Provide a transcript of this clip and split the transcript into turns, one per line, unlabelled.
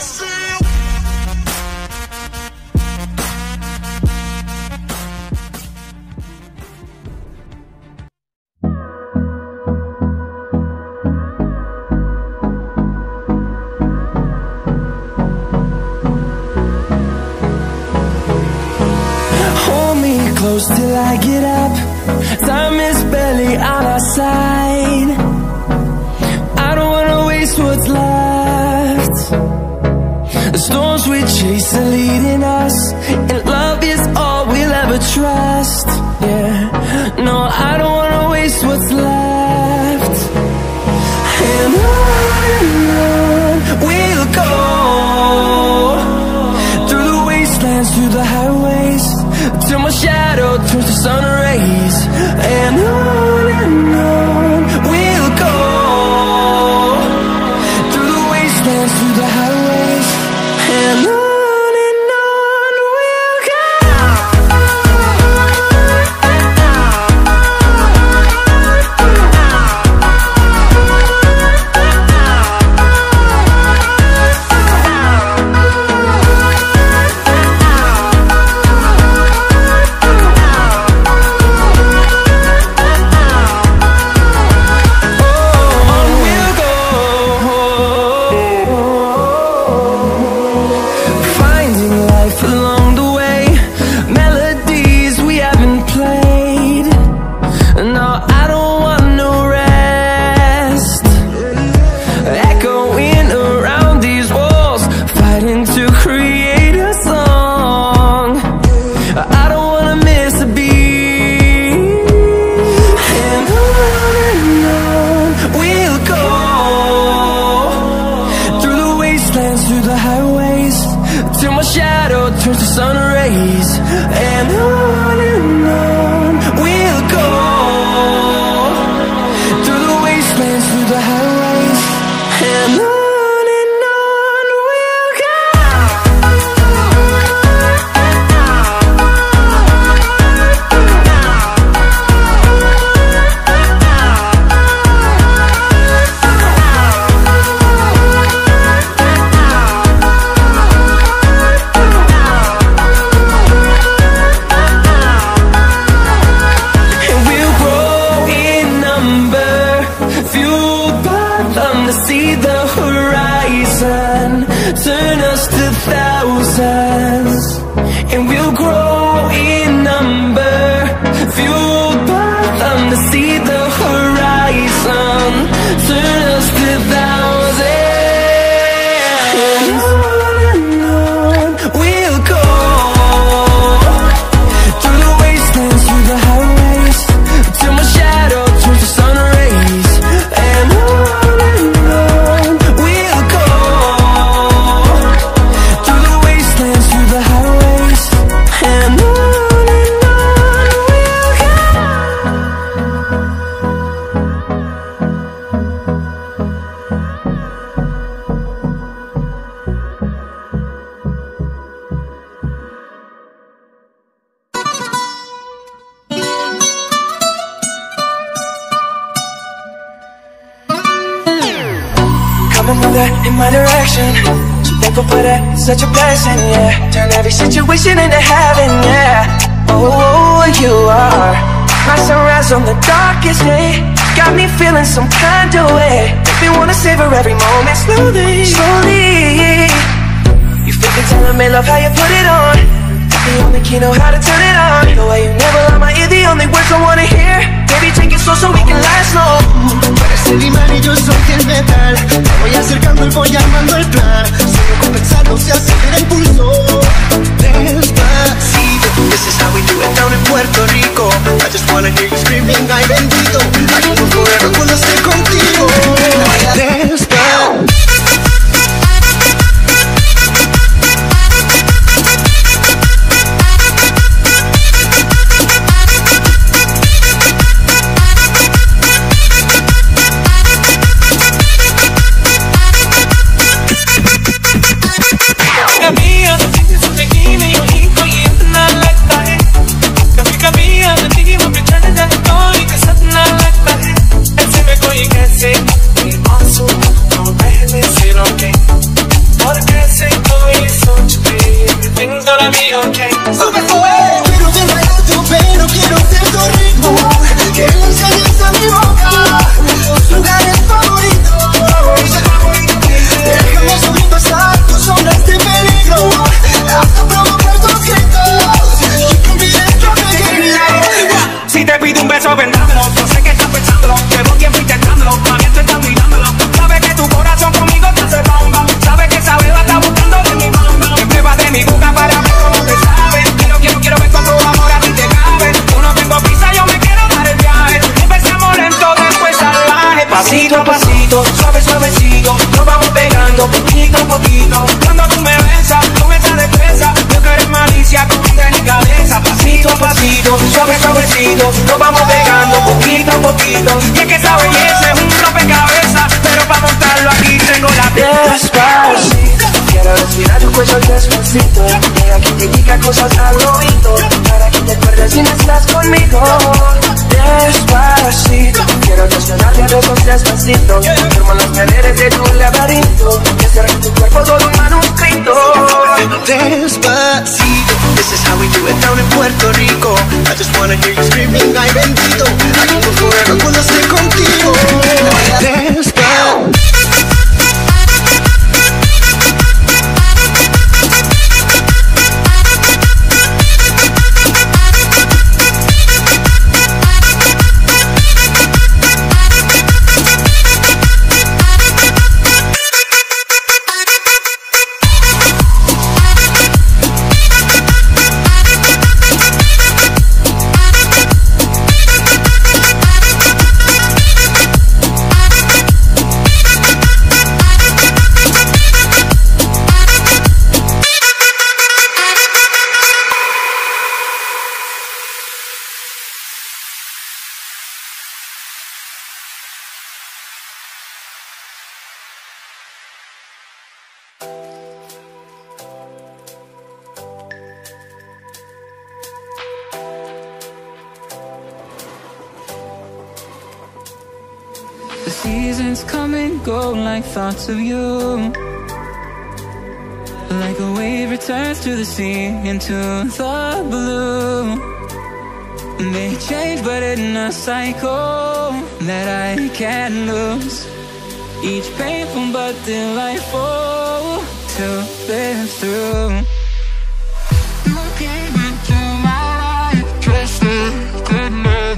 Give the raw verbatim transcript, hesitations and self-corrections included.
Close till I get up. Time is barely on our side. I don't wanna waste what's left. The storms we chase are leading us, and love is all we'll ever trust. Yeah, no, I don't wanna waste what's left. And on and on we'll go, through the wastelands, through the highways, till my shadow turns to sun rays. And on and on we'll go, through the wastelands, through the highways, and on. Turns to sun rays, and on and on we'll go, through the wastelands, through the highways, and on. See the horizon, turn us to thousands, and we'll grow in number, fueled by them to see the horizon, turn us to thousands. And on and on we'll go, through the wastelands, through the highways, till my shadow turns to sun rays. And on in my direction, so thankful for that, such a blessing, yeah. Turn every situation into heaven, yeah. Oh, you are my sunrise on the darkest day. Got me feeling some kind of way. Make me wanna savor every moment slowly, slowly. You fit the telling me love how you put it on. The only key know how to turn it on. The way you never lie my ear, the only words I wanna hear. Baby, take it slow so we can last long.
Tú eres el imán y yo soy el metal. Me voy acercando y voy armando el plan. Solo con pensarlo se acelera el pulso. Despacito, this is how we do it down in Puerto Rico. I just wanna hear you screaming, ay bendito. I can go forever cuando esté contigo. Despacito.
Something
pero vendámelo. Yo sé que estás pensándolo, llevo tiempo intentándolo. Mami, tú estás mirándolo. Sabes que tu corazón conmigo te hace bamba. Sabes que esa beba está buscando de mi mamba. Que prueba de mi boca para ver cómo te sabe. Quiero, quiero, quiero ver cuánto amor a ti te cabe. Tú no tengo prisa, yo me quiero dar el viaje. Empecemos lento, después salvaje. Pasito a pasito, suave, suavecito. Nos vamos pegando poquito a poquito. Cuando tú me besas, con esa destreza. Yo que eres malicia con delicadeza. Pasito a pasito, suave, suavecito. Nos vamos pegando poquito a poquito. Y es que esa belleza es un rompecabezas. Pero para montarlo aquí tengo la despacito. Quiero respirar tu cuello despacito. Deja que te diga cosas al oído. Para que te acuerdes si no estás conmigo. Despacito. Quiero desnudarte a besos despacito. Firmo las paredes de tu laberinto. Que cerré tu cuerpo todo un manuscrito.
Despacito, this is how we do it down in Puerto Rico. I just wanna hear you screaming, ay bendito. I can go forever cuando esté contigo. Despacito.
Seasons come and go like thoughts of you. Like a wave returns to the sea, into the blue. They change but in a cycle that I can't lose. Each painful but delightful to live through. You came into my life, just the goodness.